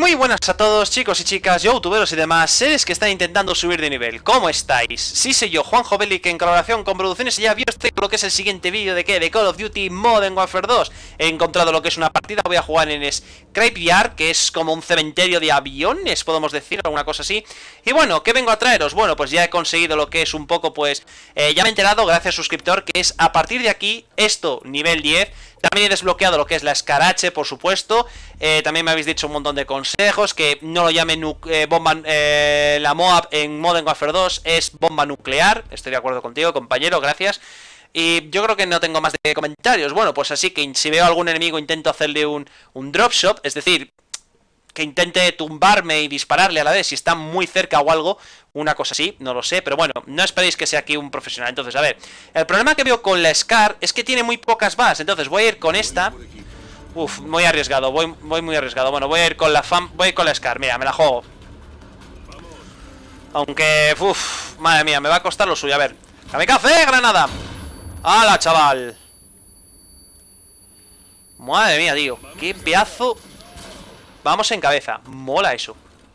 Muy buenas a todos, chicos y chicas, youtuberos y demás seres que están intentando subir de nivel. ¿Cómo estáis? Sí, soy yo, Juanjo Belli, que en colaboración con Producciones ya vio lo que es el siguiente vídeo de ¿qué? De Call of Duty Modern Warfare 2. He encontrado lo que es una partida, voy a jugar en Scrapyard, que es como un cementerio de aviones, podemos decir, alguna cosa así. Y bueno, ¿qué vengo a traeros? Bueno, pues ya he conseguido lo que es un poco, pues, ya me he enterado, gracias suscriptor, que es a partir de aquí, esto, nivel 10. También he desbloqueado lo que es la escarache, por supuesto. También me habéis dicho un montón de consejos, que no lo llamen bomba, la MOAB en Modern Warfare 2 es bomba nuclear. Estoy de acuerdo contigo, compañero, gracias. Y yo creo que no tengo más de comentarios. Bueno, pues así que si veo a algún enemigo intento hacerle un drop shot, es decir, que intente tumbarme y dispararle a la vez si está muy cerca o algo, una cosa así, no lo sé, pero bueno, no esperéis que sea aquí un profesional. Entonces, a ver, el problema que veo con la Scar es que tiene muy pocas balas, entonces voy a ir con esta. Uf, muy arriesgado, voy muy arriesgado. Bueno, voy a ir con la voy con la Scar, mira, me la juego. Aunque, uff, madre mía, me va a costar lo suyo, a ver. ¡Kamikaze, granada! ¡Hala, chaval! Madre mía, tío, qué pedazo. Vamos en cabeza, mola eso.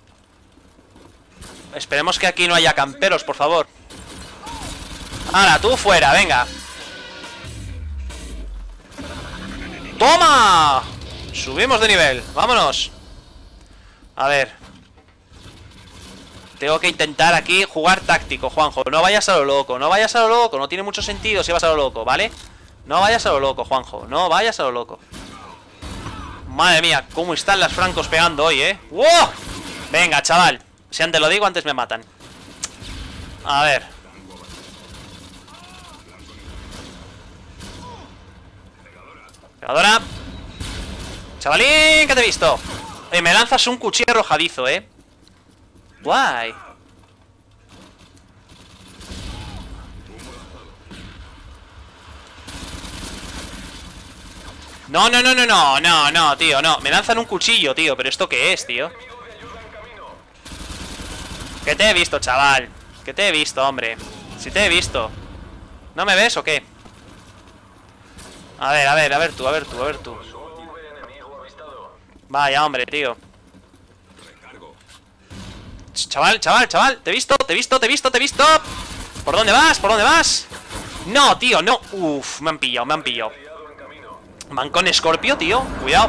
Esperemos que aquí no haya camperos, por favor. ¡Hala, tú fuera, venga! ¡Toma! Subimos de nivel, vámonos. A ver. Tengo que intentar aquí jugar táctico, Juanjo. No vayas a lo loco, no vayas a lo loco. No tiene mucho sentido si vas a lo loco, ¿vale? No vayas a lo loco, Juanjo, no vayas a lo loco. Madre mía, cómo están las francos pegando hoy, ¿eh? ¡Wow! Venga, chaval. Si antes lo digo, antes me matan. A ver. Pegadora. Chavalín, que te he visto. Me lanzas un cuchillo arrojadizo, ¿eh? Guay. No, tío, no. Me lanzan un cuchillo, tío. ¿Pero esto qué es, tío? Que te he visto, chaval. Que te he visto, hombre. Si te he visto. ¿No me ves o qué? A ver tú. Vaya, hombre, tío. Chaval. Te he visto. ¿Por dónde vas? No, tío, no. Uf, me han pillado. Van con Scorpio, tío. Cuidado.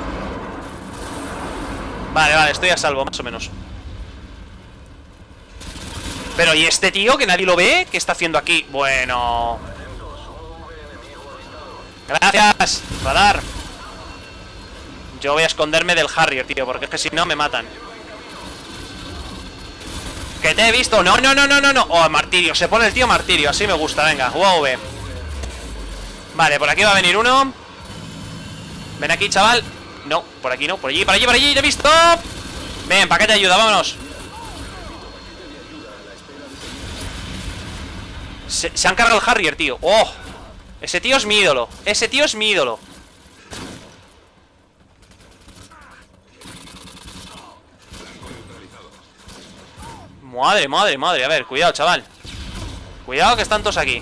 Vale, estoy a salvo, más o menos. Pero, ¿y este tío que nadie lo ve? ¿Qué está haciendo aquí? Bueno. Gracias, radar. Yo voy a esconderme del Harrier, tío, porque es que si no me matan. Que te he visto. No. Oh, martirio, se pone el tío martirio. Así me gusta, venga, UAV. Vale, por aquí va a venir uno. Ven aquí, chaval. No, por aquí no, por allí, te he visto. Ven, ¿para qué te ayuda? Vámonos. Se han cargado el Harrier, tío. Oh, ese tío es mi ídolo. Madre. A ver, cuidado, chaval. Cuidado que están todos aquí.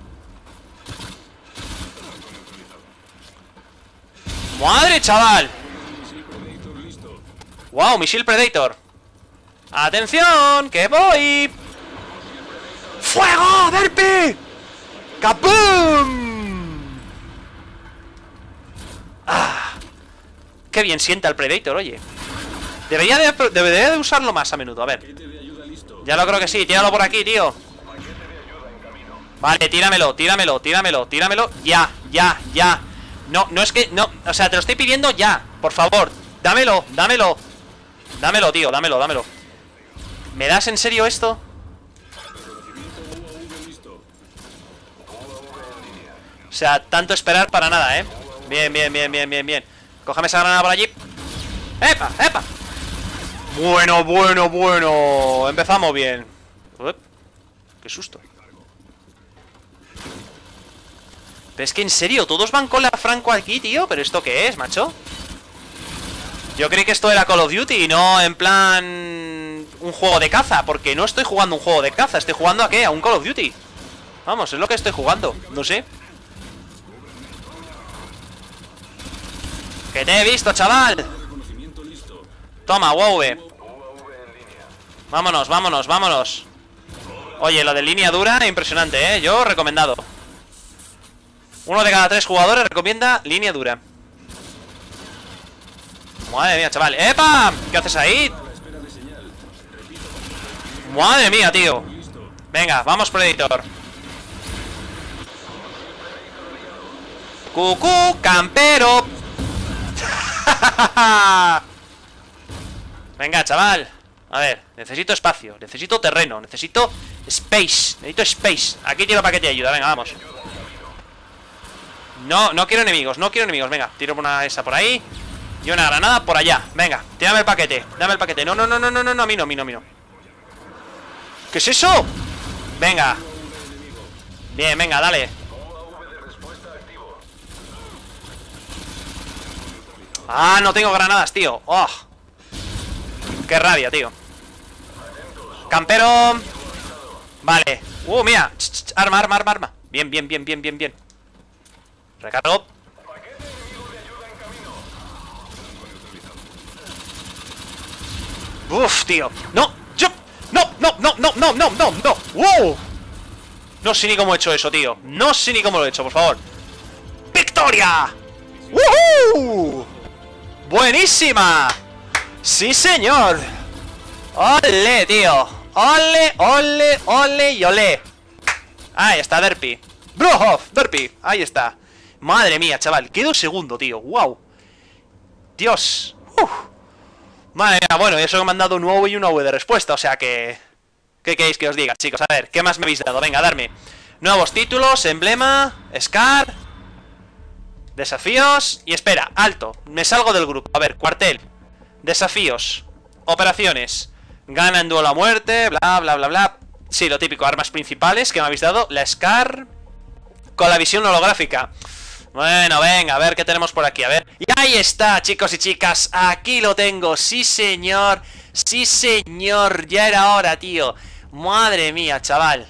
¡Madre, chaval! ¡Wow! Misil Predator. ¡Atención! ¡Que voy! ¡Fuego! ¡Derpy! ¡Capum! ¡Ah! ¡Qué bien sienta el Predator, oye! Debería de usarlo más a menudo, a ver. Ya lo creo que sí, tíralo por aquí, tío. Vale, tíramelo. Ya. No es que, no, o sea, te lo estoy pidiendo ya. Por favor, dámelo. Dámelo, tío, dámelo. ¿Me das en serio esto? O sea, tanto esperar para nada, ¿eh? Bien. Cógeme esa granada por allí. ¡Epa! Bueno. Empezamos bien. Uep, qué susto. Pero es que en serio, todos van con la franco aquí, tío. ¿Pero esto qué es, macho? Yo creí que esto era Call of Duty y no en plan un juego de caza. Porque no estoy jugando un juego de caza. Estoy jugando ¿a qué? A un Call of Duty. Vamos, es lo que estoy jugando. No sé. Que te he visto, chaval. Toma, UAV. Vámonos, vámonos, vámonos. Oye, lo de línea dura, impresionante, ¿eh? Yo, recomendado. 1 de cada 3 jugadores recomienda línea dura. Madre mía, chaval. ¡Epa! ¿Qué haces ahí? Madre mía, tío. Venga, vamos, Predator. Cucú, campero. Venga, chaval. A ver, necesito espacio, necesito terreno, necesito space, necesito space. Aquí tiro paquete de ayuda, venga, vamos. No, no quiero enemigos, no quiero enemigos. Venga, tiro una esa por ahí y una granada por allá. Venga, tírame el paquete, dame el paquete. No, no, no, no, no, no, a mí no, a mí no, a mí no. ¿Qué es eso? Venga. Bien, venga, dale. Ah, no tengo granadas, tío. Oh, qué rabia, tío. Campero. Vale. Mira. Arma, arma, arma, arma. Bien, bien, bien, bien, bien, bien. Recargo. Uf, tío. No, yo. No, no, no, no, no, no, no, no. ¡Wow! No sé ni cómo he hecho eso, tío. No sé ni cómo lo he hecho, por favor. ¡Victoria! ¡Woohoo! ¡Buenísima! ¡Sí, señor! ¡Ole, tío! ¡Ole, ole, ole y ole! Ahí está, Derpy. Brohoff, Derpy. Ahí está. Madre mía, chaval. Quedo segundo, tío. ¡Wow! Dios. Madre mía, bueno, eso me han dado un UAV y una UAV de respuesta. O sea que... ¿Qué queréis que os diga, chicos? A ver, ¿qué más me habéis dado? Venga, darme. Nuevos títulos, emblema, Scar... Desafíos. Y espera, alto, me salgo del grupo. A ver, cuartel. Desafíos. Operaciones. Gana en duelo a muerte. Bla, bla, bla, bla. Sí, lo típico, armas principales que me habéis dado. La Scar con la visión holográfica. Bueno, venga, a ver qué tenemos por aquí. A ver, y ahí está, chicos y chicas. Aquí lo tengo, sí señor. Sí señor, ya era hora, tío. Madre mía, chaval.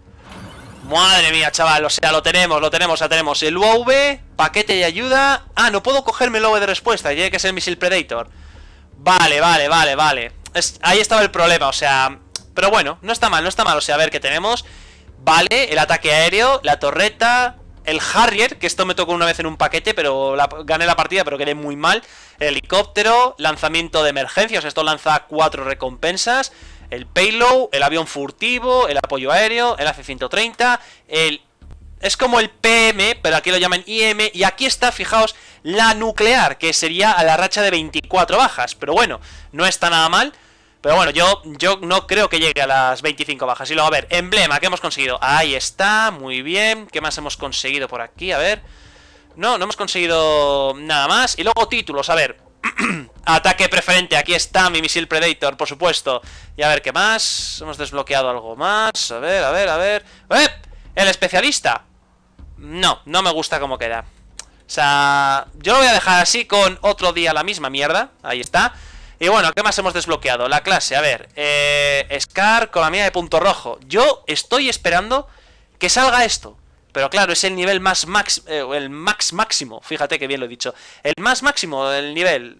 Madre mía, chaval, o sea, lo tenemos, o sea, tenemos el UAV, paquete de ayuda. Ah, no puedo cogerme el UAV de respuesta, tiene que ser el Missile Predator. Vale, vale, vale, vale. Ahí estaba el problema, o sea... Pero bueno, no está mal, no está mal, o sea, a ver qué tenemos. Vale, el ataque aéreo, la torreta, el Harrier, que esto me tocó una vez en un paquete, pero gané la partida, pero quedé muy mal. El helicóptero, lanzamiento de emergencia, o sea, esto lanza 4 recompensas. El payload, el avión furtivo, el apoyo aéreo, el AC-130, es como el PM, pero aquí lo llaman IM. Y aquí está, fijaos, la nuclear, que sería a la racha de 24 bajas. Pero bueno, no está nada mal. Pero bueno, yo no creo que llegue a las 25 bajas. Y luego, a ver, emblema, ¿qué hemos conseguido? Ahí está, muy bien. ¿Qué más hemos conseguido por aquí? A ver. No hemos conseguido nada más. Y luego títulos, a ver. Ataque preferente, aquí está mi Missile Predator, por supuesto. Y a ver, ¿qué más? Hemos desbloqueado algo más. A ver, a ver, a ver. El especialista. No me gusta cómo queda. O sea, yo lo voy a dejar así con otro día la misma mierda. Ahí está. Y bueno, ¿qué más hemos desbloqueado? La clase, a ver. Scar con la mía de punto rojo. Yo estoy esperando que salga esto. Pero claro, es el nivel más el máximo. Fíjate que bien lo he dicho. El más máximo del nivel.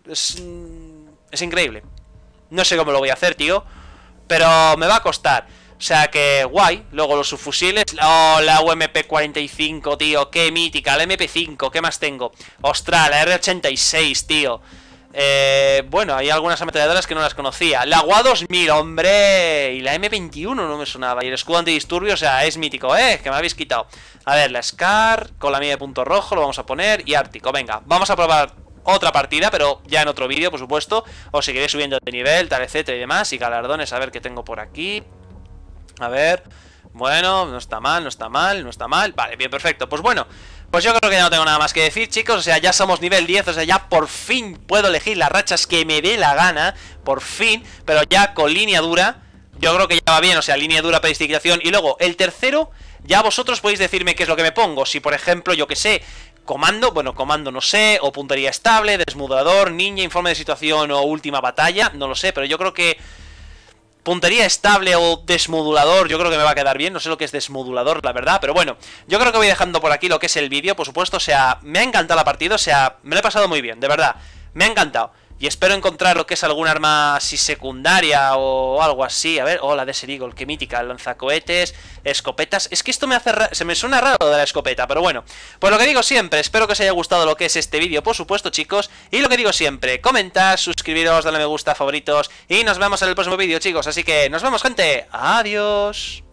Es increíble. No sé cómo lo voy a hacer, tío. Pero me va a costar. O sea que guay. Luego los subfusiles. Oh, la UMP-45, tío. Qué mítica. La MP5. ¿Qué más tengo? Ostras, la R86, tío. Bueno, hay algunas ametralladoras que no las conocía. La UA 2000, hombre. Y la M21 no me sonaba. Y el escudo antidisturbio, o sea, es mítico, que me habéis quitado. A ver, la Scar con la mía de punto rojo, lo vamos a poner. Y Ártico, venga, vamos a probar otra partida, pero ya en otro vídeo, por supuesto. Os seguiré subiendo de nivel, tal, etcétera y demás. Y galardones, a ver qué tengo por aquí. A ver, bueno, no está mal, no está mal, no está mal. Vale, bien, perfecto, pues bueno. Pues yo creo que ya no tengo nada más que decir, chicos. O sea, ya somos nivel 10, o sea, ya por fin puedo elegir las rachas que me dé la gana. Por fin, pero ya con línea dura. Yo creo que ya va bien, o sea, línea dura, prestidigitación. Y luego, el tercero, ya vosotros podéis decirme qué es lo que me pongo. Si, por ejemplo, yo que sé, comando, bueno, comando no sé, o puntería estable, desmodulador, ninja, informe de situación o última batalla, no lo sé, pero yo creo que puntería estable o desmodulador, yo creo que me va a quedar bien. No sé lo que es desmodulador, la verdad, pero bueno, yo creo que voy dejando por aquí lo que es el vídeo, por supuesto. O sea, me ha encantado la partida, o sea, me lo he pasado muy bien, de verdad, me ha encantado. Y espero encontrar lo que es algún arma así secundaria o algo así. A ver, la Desert Eagle, qué mítica, lanzacohetes, escopetas. Es que esto se me suena raro de la escopeta, pero bueno. Pues lo que digo siempre, espero que os haya gustado lo que es este vídeo, por supuesto, chicos. Y lo que digo siempre, comentad, suscribiros, darle me gusta, favoritos. Y nos vemos en el próximo vídeo, chicos. Así que nos vemos, gente. Adiós.